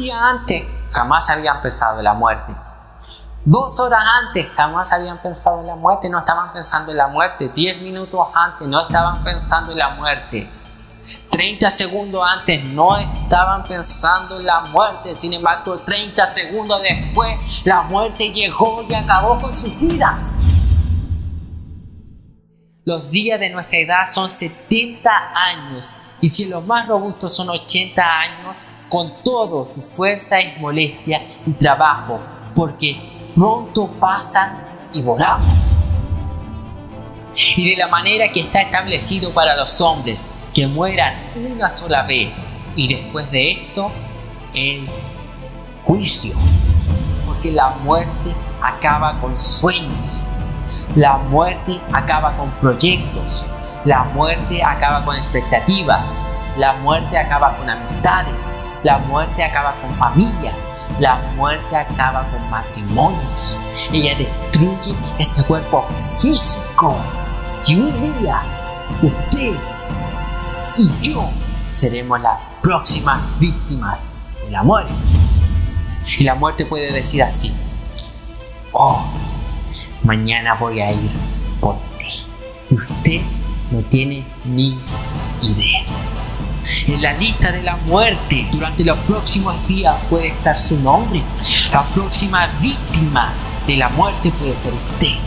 día antes jamás habían pensado en la muerte. 2 horas antes jamás habían pensado en la muerte, no estaban pensando en la muerte. 10 minutos antes no estaban pensando en la muerte. 30 segundos antes no estaban pensando en la muerte. Sin embargo, 30 segundos después, la muerte llegó y acabó con sus vidas. Los días de nuestra edad son 70 años. Y si los más robustos son 80 años, con todo su fuerza y molestia y trabajo, porque pronto pasan y volamos. Y de la manera que está establecido para los hombres, que mueran una sola vez, y después de esto, el juicio. Porque la muerte acaba con sueños, la muerte acaba con proyectos, la muerte acaba con expectativas, la muerte acaba con amistades, la muerte acaba con familias, la muerte acaba con matrimonios. Ella destruye este cuerpo físico. Y un día, usted y yo seremos las próximas víctimas de la muerte. Y la muerte puede decir así: oh, mañana voy a ir por ti. Usted no tiene ni idea. En la lista de la muerte durante los próximos días puede estar su nombre. La próxima víctima de la muerte puede ser usted.